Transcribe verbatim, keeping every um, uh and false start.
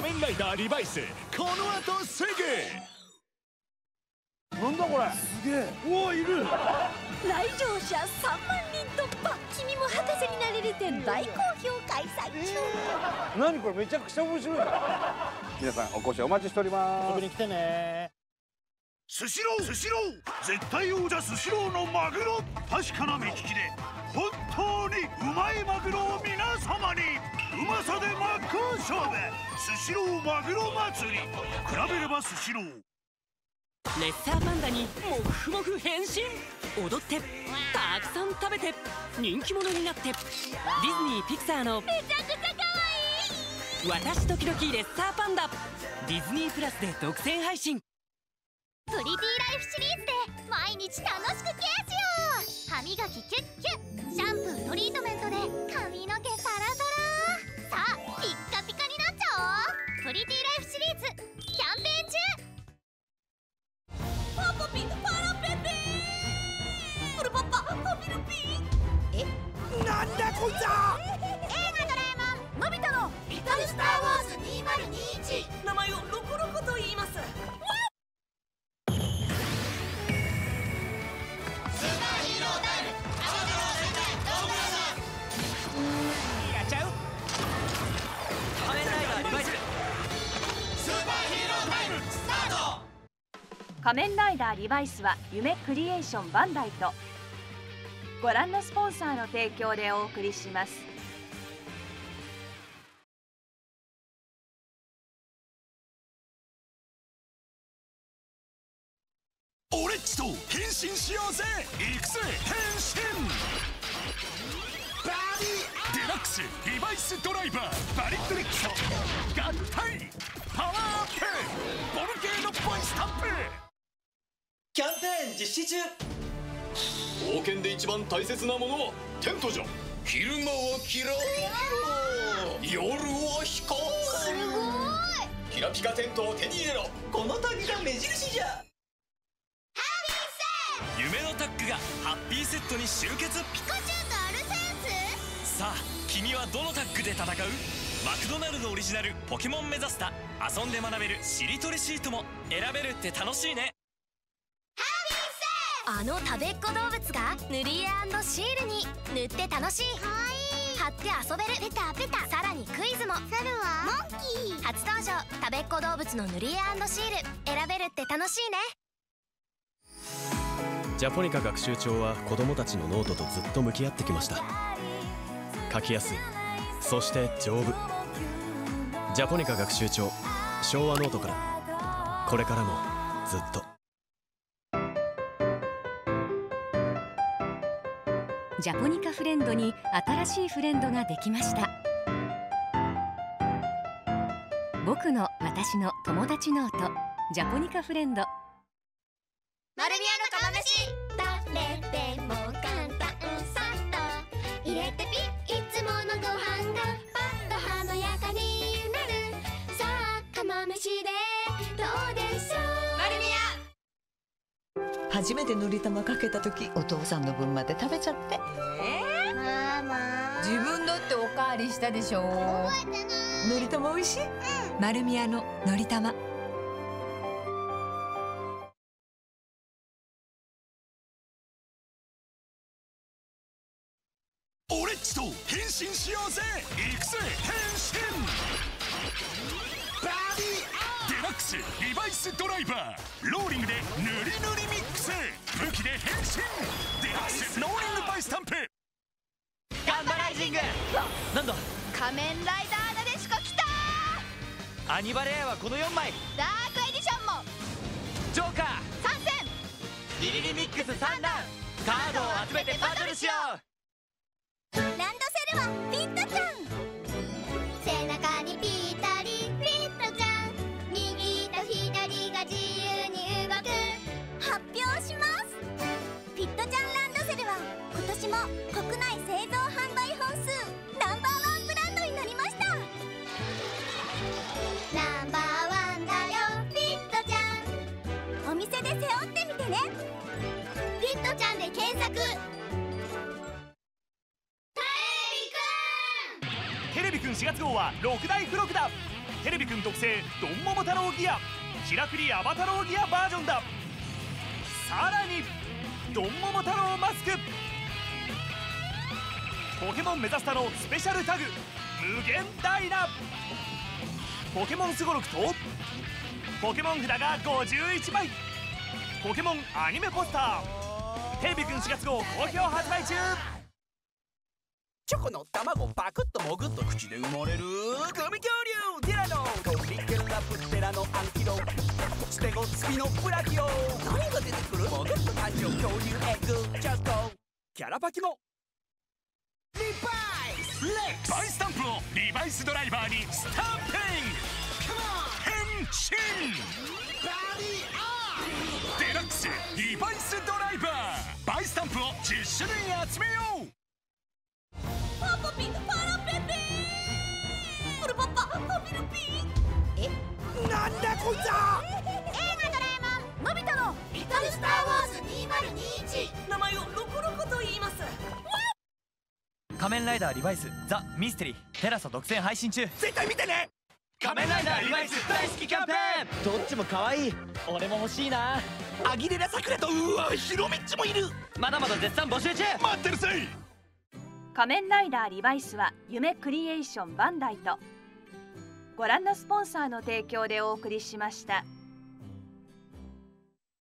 仮面ライダーリバイス、この後すぐ。 なんだこれ、すげえ。うわ、いる。 来場者さんまんにん突破。君も博士になれる展大好評開催中。 何これ、めちゃくちゃ面白い。皆さんお越しお待ちしております。遊びに来てね。 スシロー、スシロー、絶対王者スシローのマグロ。確かな目利きで本当にうまいマグロを皆様に。うまさで真っ向勝負、スシローマグロ祭り。比べればスシロー。 レッサーパンダにモフモフ変身。踊ってたくさん食べて人気者になって。ディズニー・ピクサーのめちゃくちゃ可愛い私時々レッサーパンダ、ディズニープラスで独占配信。 プリティライフシリーズで毎日楽しくケアしよう。歯磨きキュッキュッ、シャンプートリートメントで髪の毛サラサラ。さあピッカピカになっちゃおう。プリティライフシリーズキャンペーン中。パパピパラペペー。これパパパピルピー。え、 なんだこいつは。 映画ドラえもんのび太のリトルスター・ウォーズにせんにじゅういち。 名前をロコロコと言います。 仮面ライダーリバイスは夢クリエーションバンダイとご覧のスポンサーの提供でお送りします。 俺っちと変身しようぜ。行くぜ変身。バディデラックスリバイスドライバーバリットリックス合体パワーアップボルゲーノボイスタンプ。 キャンペーン実施中。 冒険で一番大切なものはテントじゃ。昼間はキラキラ、夜は光。 すごい。 キラピカテントを手に入れろ。 この旅が目印じゃ。 夢のタッグがハッピーセットに集結。 ピカチュウとアルセウス。 さあ君はどのタッグで戦う？マクドナルドオリジナルポケモン目指した。遊んで学べるしりとりシートも選べるって楽しいね。 あのたべっ子動物が塗り絵&シールに。塗って楽しい、貼って遊べる、ペタペタ。さらにクイズも。猿はモンキー。初登場、たべっ子動物の塗り絵&シール。選べるって楽しいね。 ジャポニカ学習帳は子どもたちのノートとずっと向き合ってきました。書きやすい、そして丈夫。ジャポニカ学習帳昭和ノートから、これからもずっと。 ジャポニカフレンドに新しいフレンドができました。僕の私の友達ノート、ジャポニカフレンド。 丸美屋の釜飯。誰でも簡単さっと入れてピッ、いつものご飯がパッと華やかになる。さあ釜飯でどうでしょう。丸美屋。 初めてのり玉かけた時、お父さんの分まで食べちゃって。 えー、ママ自分だっておかわりしたでしょ。 覚えてない。のり玉美味しい、 うん、丸美屋ののり玉。 俺っちと変身しようぜ。行くぜ変身。バディデラックスリバイスドライバーローリングで塗り塗りミックス。武器で変身。デラックスローリングバイスタンプ。 ガンバライジング。 なんだ。 仮面ライダーなでしこ来たー。 アニバレアはこのよんまい。 ダークエディションも。 ジョーカー参戦。 リリリミックスさんだん。カードを集めてバトルしよう。 ランドセルはピットちゃん。背中にぴったりピットちゃん。右と左が自由に動く。発表します。ピットちゃんランドセルは今年も国内製造販売本数ナンバーワンブランドになりました。ナンバーワンだよピットちゃん。お店で背負ってみてね。ピットちゃんで検索。 テレビくんしがつ号はろくだい付録だ。 テレビくん特製ドンモモ太郎ギア、キラクリアバ太郎ギアバージョンだ。さらにドンモモ太郎マスク、ポケモンメザスタのスペシャルタグ無限ダイナ、ポケモンすごろくとポケモン札がごじゅういちまい、ポケモンアニメポスター、テレビくんしがつ号好評発売中。 チョコの卵パクッともぐっと口で生まれるグミ恐竜テラノ、トリケラプテラのアンキロ、ステゴスピのブラキオ、何が出てくるもぐっと誕生恐竜エッグチョコ、キャラパキもリバイスレックス、 バイスタンプをリバイスドライバーにスタンピング、変身デラックスリバイスドライバー、バイスタンプをじゅっしゅるい集めよう。 パパピパラペピープルパパパピルピー、え、 なんだこいつは。 映画ドラえもんのび太のリトルスターウォーズにせんにじゅういち、名前をロコロコと言います。 仮面ライダーリバイスザ・ミステリーテラサ独占配信中。 絶対見てね。 仮面ライダーリバイス大好きキャンペーン。どっちも可愛い。俺も欲しいな。 アギレラさくらとうわヒロミッチもいる。 まだまだ絶賛募集中。 待ってるぜ。 仮面ライダーリバイスは夢クリエーションバンダイとご覧のスポンサーの提供でお送りしました。